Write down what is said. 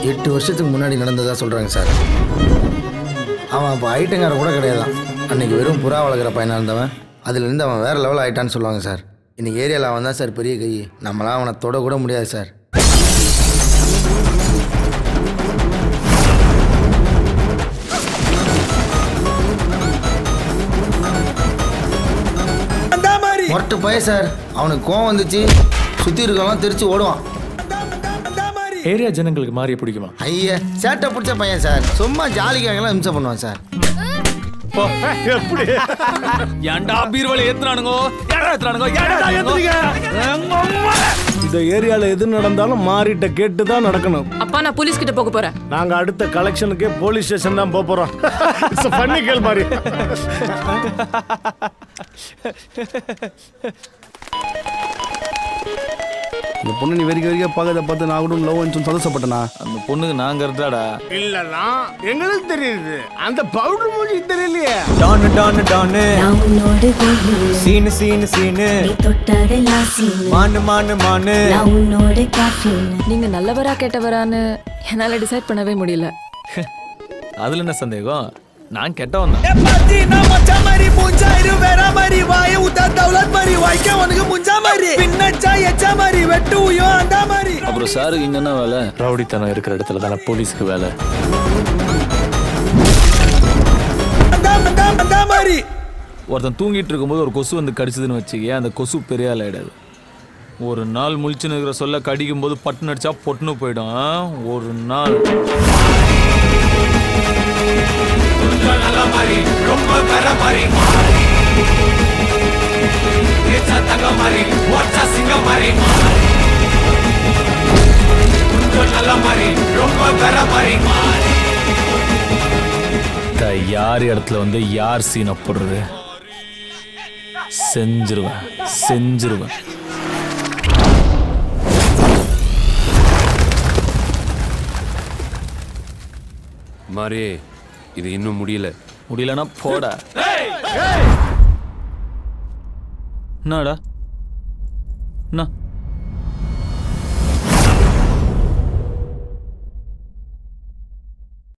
8 வருஷத்துக்கு முன்னாடி நடந்ததா சொல்கிறாங்க சார். அவன் அப்போ ஐட்டங்கார கூட கிடையாதான். அன்றைக்கி வெறும் புறா வளர்க்குற பையனாக இருந்தவன் அதுலேருந்து அவன் வேறு லெவல் ஆகிட்டான்னு சொல்லுவாங்க சார். இன்றைக்கி ஏரியாவில் அவன் தான் சார் பெரிய கை. நம்மளாம் அவனை தொட கூட முடியாது சார். மொட்டை பையன் சார். அவனுக்கு கோவம் வந்துச்சு, சுற்றி இருக்கவங்களாம் தெரிச்சு ஓடுவான். ஏரியா ஜனங்களுக்கு மாறிய பிடிக்குமா? ஐயா சேட்டை பிடிச்ச பையன் சார். சும்மா ஜாலிக்காகலாம் இம்சை பண்ணுவான் சார். ஏன்டா பீர்வலை ஏத்துறானுங்க? இந்த ஏரியால எது நடந்தாலும் மாறிட்ட கேட்டு தான் நடக்கணும். அப்பா நான் போலீஸ் கிட்ட போக போறேன். நாங்க அடுத்த கலெக்ஷனுக்கே போலீஸ் ஸ்டேஷன் தான் போறோம். பண்ணி கேள் மாதிரி. இந்த பொண்ணு நீ வெறிக்க பார்க்கறத பார்த்து நான் கூட லவ் வந்து சந்தோஷப்பட்டேனா? அந்த பொண்ணுக்கு நாங்க இருந்தாடா. இல்லனா எங்களுக்கு தெரியுது, அந்த பவுடர் மூஞ்சி தெரியலையே. டான் டான் டான் நான் உன்னோட கோயில் சீன் சீன் சீன் நீ தொட்டதெல்லாம் சீன் மான் மான் மான் நான் உன்னோட காஃபின். நீங்க நல்லவரா கெட்டவரான்னு என்னால டிசைட் பண்ணவே முடியல. அதுல என்ன சந்தேகம்? நான் கெட்டவன் தான். அப்புறம் சாரு இங்க என்ன வேலை? ரவுடித்தனம் இருக்கிற இடத்துல தானே போலீஸ்க்கு வேலை. ஒருத்தன் தூங்கிட்டு இருக்கும்போது ஒரு கொசு வந்து கடிச்சதுன்னு வச்சுக்க, அந்த கொசு பெரிய ஆள் ஆயிடாது. ஒரு நாள் முழிச்சுன்னு இருக்கிற சொல்ல கடிக்கும் போது பட்டுன்னு அடிச்சா பொட்டுன்னு போயிடும். ஒரு நாள் யார் இடத்துல வந்து யார் சீனை போடுறது செஞ்சிருவேன் செஞ்சிருவேன். மாறி இது இன்னும் முடியலன்னா போடா. என்னடா என்ன